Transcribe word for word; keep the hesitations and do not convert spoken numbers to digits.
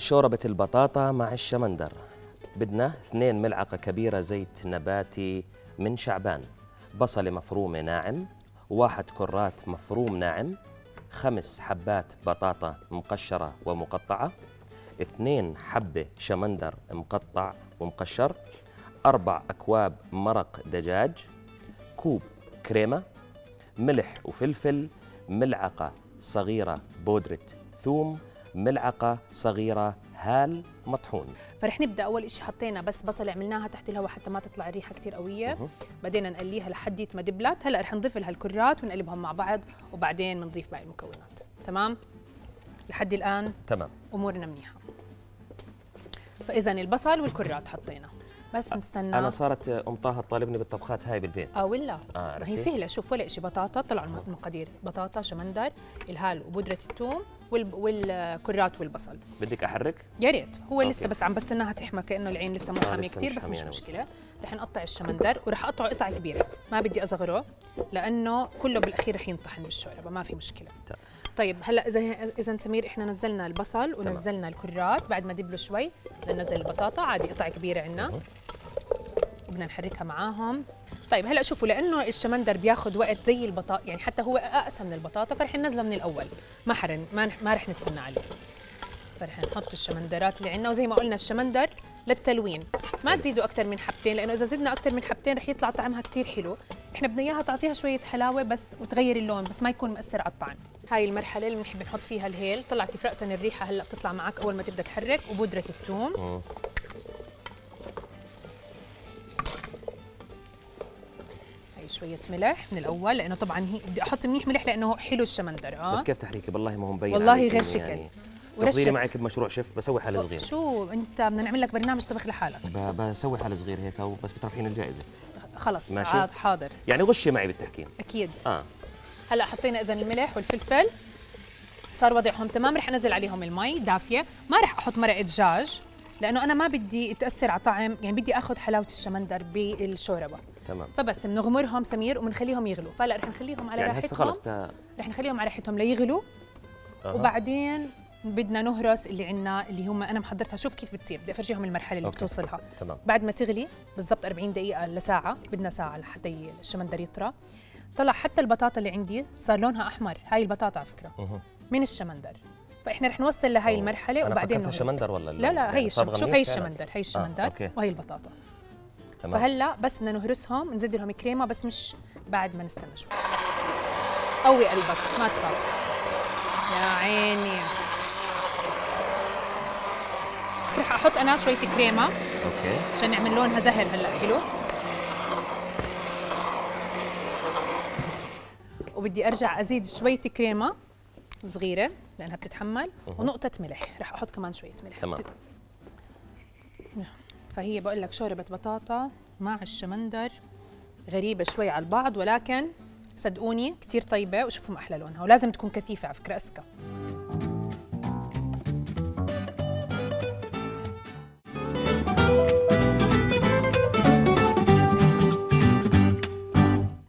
شوربة البطاطا مع الشمندر. بدنا اثنين ملعقة كبيرة زيت نباتي من شعبان، بصلة مفرومة ناعم، واحد كرات مفروم ناعم، خمس حبات بطاطا مقشرة ومقطعة، اثنين حبة شمندر مقطع ومقشر، أربع أكواب مرق دجاج، كوب كريمة، ملح وفلفل، ملعقة صغيرة بودرة ثوم، ملعقة صغيرة هال مطحون. فرح نبدا اول شيء حطينا بس بصله عملناها تحت الهواء حتى ما تطلع الريحه كثير قويه، مه. بعدين نقليها لحديت ما دبلت. هلا رح نضيف لها الكرات ونقلبهم مع بعض وبعدين بنضيف باقي المكونات. تمام لحد الان تمام امورنا منيحه. فاذا البصل والكرات حطينا، بس نستنى. انا صارت ام طه تطالبني بالطبخات هاي بالبيت. اه ولا آه ما هي سهله. شوف ولا شيء، بطاطا طلعوا المقادير، بطاطا شمندر الهال وبودره الثوم وال... والكرات والبصل. بدك احرك؟ يا ريت. هو أوكي. لسه بس عم بستناها تحمى كانه العين لسه مو آه حاميه لسه كثير، مش بس مش حامية. مشكله. رح نقطع الشمندر ورح اقطعه قطع كبيره، ما بدي اصغره لانه كله بالاخير رح ينطحن بالشوربه، ما في مشكله. تمام. طيب هلا اذا اذا سمير احنا نزلنا البصل ونزلنا الكرات، بعد ما دبلوا شوي بدنا ننزل البطاطا عادي قطع كبيره عندنا بدنا نحركها معاهم. طيب هلا شوفوا، لانه الشمندر بياخذ وقت زي البطاطا، يعني حتى هو اقسى من البطاطا، فرح ننزله من الاول، ما حرن ما, ما رح نستنى عليه. فرح نحط الشمندرات اللي عندنا، وزي ما قلنا الشمندر للتلوين، ما تزيدوا اكثر من حبتين، لانه اذا زدنا اكثر من حبتين رح يطلع طعمها كثير حلو. احنا بدنا اياها تعطيها شويه حلاوه بس وتغير اللون، بس ما يكون مأثر على الطعم. هاي المرحله اللي بنحب نحط فيها الهيل. طلع كيف رأسا الريحه هلا بتطلع معك اول ما تبدا تحرك، وبودره الثوم. شوية ملح من الأول، لأنه طبعاً هي بدي أحط منيح ملح لأنه حلو الشمندر. اه بس كيف تحريكي؟ والله ما هو مبين والله غير شكل. يعني ورشة تفضيلي معك بمشروع شيف بسوي حالة صغيرة. شو أنت بدنا نعمل لك برنامج طبخ لحالك. بسوي حالة صغيرة هيك وبس بترفعين الجائزة. خلص ماشي. عاد حاضر. يعني غشي معي بالتحكيم. أكيد. اه هلا حطينا إذا الملح والفلفل، صار وضعهم تمام. رح أنزل عليهم المي دافية، ما رح أحط مرقة دجاج لأنه أنا ما بدي تأثر على طعم، يعني بدي آخذ حلاوة الشمندر بالشوربة. تمام. فبس بنغمرهم سمير وبنخليهم يغلوا. فهلا رح نخليهم على يعني راحتهم. هسه خلص تا... رح نخليهم على راحتهم ليغلوا. أه. وبعدين بدنا نهرس اللي عندنا اللي هم انا محضرتها. شوف كيف بتصير، بدي افرجيهم المرحله اللي أوكي. بتوصلها. تمام. بعد ما تغلي بالضبط أربعين دقيقه لساعه، بدنا ساعه لحتى الشمندر يطرى. طلع حتى البطاطا اللي عندي صار لونها احمر. هاي البطاطا على فكره أه. من الشمندر. فاحنا رح نوصل لهي أوه. المرحله أنا وبعدين أنا شمندر ولا لا لا يعني هي الشمندر. شوف هي الشمندر، هي الشمندر آه. وهي البطاطا. تمام. فهلا بس بدنا نهرسهم، نزيد لهم كريمه بس مش بعد ما نستنى شوي. قوي قلبك ما تخاف يا عيني. رح احط انا شويه كريمه اوكي عشان نعمل لونها زهر هلا حلو. وبدي ارجع ازيد شويه كريمه صغيره لانها بتتحمل ونقطه ملح. رح احط كمان شويه ملح. تمام. فهي بقول لك شوربه بطاطا مع الشمندر غريبه شوي على البعض، ولكن صدقوني كثير طيبه. وشوفوا ما احلى لونها، ولازم تكون كثيفه على فكره اسكا.